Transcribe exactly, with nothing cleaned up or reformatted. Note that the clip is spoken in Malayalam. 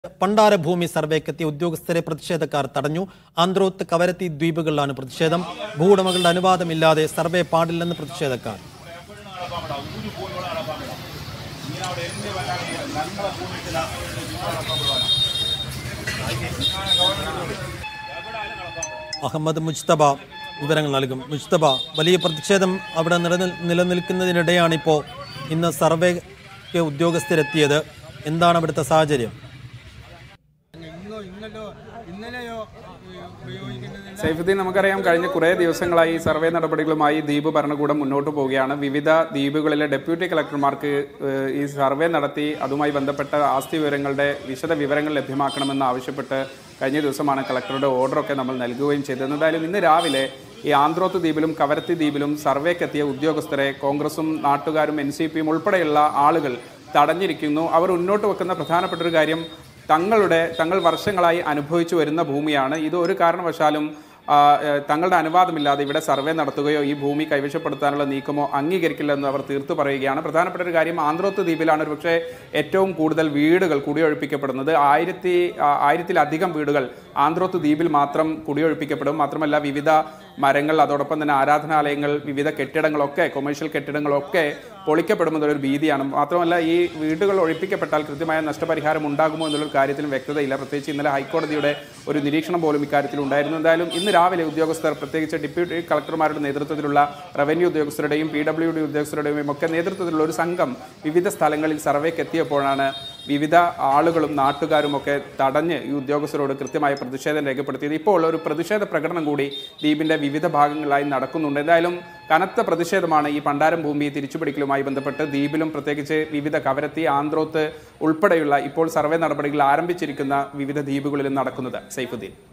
പണ്ടാരഭൂമി സർവേക്കെത്തിയ ഉദ്യോഗസ്ഥരെ പ്രതിഷേധക്കാർ തടഞ്ഞു. ആന്ത്രോത്ത് കവരത്തി ദ്വീപുകളിലാണ് പ്രതിഷേധം. ഭൂവുടമകളുടെ അനുവാദമില്ലാതെ സർവേ പാടില്ലെന്ന് പ്രതിഷേധക്കാർ. അഹമ്മദ് മുജ്തബ വിവരങ്ങൾ നൽകും. മുജ്തബ, വലിയ പ്രതിഷേധം അവിടെ നിലനിൽക്കുന്നതിനിടെയാണ് ഇപ്പോൾ ഇന്ന് സർവേക്ക് ഉദ്യോഗസ്ഥരെത്തിയത്. എന്താണ് അവിടുത്തെ സാഹചര്യം? സൈഫുദ്ദീൻ, നമുക്കറിയാം കഴിഞ്ഞ കുറേ ദിവസങ്ങളായി സർവേ നടപടികളുമായി ദ്വീപ് ഭരണകൂടം മുന്നോട്ട് പോവുകയാണ്. വിവിധ ദ്വീപുകളിലെ ഡെപ്യൂട്ടി കളക്ടർമാർക്ക് ഈ സർവേ നടത്തി അതുമായി ബന്ധപ്പെട്ട ആസ്തി വിവരങ്ങളുടെ വിശദ വിവരങ്ങൾ ലഭ്യമാക്കണമെന്ന് ആവശ്യപ്പെട്ട് കഴിഞ്ഞ ദിവസമാണ് കളക്ടറുടെ ഓർഡറൊക്കെ നമ്മൾ നൽകുകയും ചെയ്തത്. എന്തായാലും ഇന്ന് രാവിലെ ഈ ആന്ത്രോത്ത് ദ്വീപിലും കവരത്തി ദ്വീപിലും സർവേക്കെത്തിയ ഉദ്യോഗസ്ഥരെ കോൺഗ്രസും നാട്ടുകാരും എൻ സി പിയും ഉൾപ്പെടെയുള്ള ആളുകൾ തടഞ്ഞിരിക്കുന്നു. അവർ മുന്നോട്ട് വെക്കുന്ന പ്രധാനപ്പെട്ട ഒരു കാര്യം തങ്ങളുടെ തങ്ങൾ വർഷങ്ങളായി അനുഭവിച്ചു വരുന്ന ഭൂമിയാണ്. ഇത് ഒരു കാരണവശാലും തങ്ങളുടെ അനുവാദമില്ലാതെ ഇവിടെ സർവേ നടത്തുകയോ ഈ ഭൂമി കൈവശപ്പെടുത്താനുള്ള നീക്കമോ അംഗീകരിക്കില്ലെന്ന് അവർ തീർത്തു പറയുകയാണ്. പ്രധാനപ്പെട്ട ഒരു കാര്യം, ആന്ത്രോത്ത് ദ്വീപിലാണ് ഒരു പക്ഷേ ഏറ്റവും കൂടുതൽ വീടുകൾ കുടിയൊഴിപ്പിക്കപ്പെടുന്നത്. ആയിരത്തി ആയിരത്തിലധികം വീടുകൾ ആന്ത്രോത്ത് ദ്വീപിൽ മാത്രം കുടിയൊഴിപ്പിക്കപ്പെടും. മാത്രമല്ല വിവിധ മരങ്ങൾ, അതോടൊപ്പം തന്നെ ആരാധനാലയങ്ങൾ, വിവിധ കെട്ടിടങ്ങളൊക്കെ കൊമേഴ്ഷ്യൽ കെട്ടിടങ്ങളൊക്കെ പൊളിക്കപ്പെടുമെന്നുള്ളൊരു ഭീതിയാണ്. മാത്രമല്ല ഈ വീടുകൾ ഒഴിപ്പിക്കപ്പെട്ടാൽ കൃത്യമായ നഷ്ടപരിഹാരം ഉണ്ടാകുമോ എന്നുള്ളൊരു കാര്യത്തിലും വ്യക്തതയില്ല. പ്രത്യേകിച്ച് ഇന്നലെ ഹൈക്കോടതിയുടെ ഒരു നിരീക്ഷണം പോലും ഇക്കാര്യത്തിൽ ഉണ്ടായിരുന്നു. എന്തായാലും ഇന്ന് രാവിലെ ഉദ്യോഗസ്ഥർ, പ്രത്യേകിച്ച് ഡെപ്യൂട്ടി കളക്ടർമാരുടെ നേതൃത്വത്തിലുള്ള റവന്യൂ ഉദ്യോഗസ്ഥരുടെയും പി ഡബ്ല്യു ഡി ഉദ്യോഗസ്ഥരുടെയും ഒക്കെ നേതൃത്വത്തിലുള്ള ഒരു സംഘം വിവിധ സ്ഥലങ്ങളിൽ സർവേക്ക് എത്തിയപ്പോഴാണ് വിവിധ ആളുകളും നാട്ടുകാരും ഒക്കെ തടഞ്ഞ് ഈ ഉദ്യോഗസ്ഥരോട് കൃത്യമായ പ്രതിഷേധം രേഖപ്പെടുത്തിയത്. ഇപ്പോൾ ഒരു പ്രതിഷേധ പ്രകടനം കൂടി ദ്വീപിൻ്റെ വിവിധ ഭാഗങ്ങളായി നടക്കുന്നുണ്ട്. എന്തായാലും കനത്ത പ്രതിഷേധമാണ് ഈ പണ്ടാരം ഭൂമി തിരിച്ചുപിടിക്കലുമായി ബന്ധപ്പെട്ട് ദ്വീപിലും പ്രത്യേകിച്ച് വിവിധ കവരത്തി, ആന്ത്രോത്ത് ഉൾപ്പെടെയുള്ള ഇപ്പോൾ സർവേ നടപടികൾ ആരംഭിച്ചിരിക്കുന്ന വിവിധ ദ്വീപുകളിലും നടക്കുന്നത്. സൈഫുദ്ദീൻ.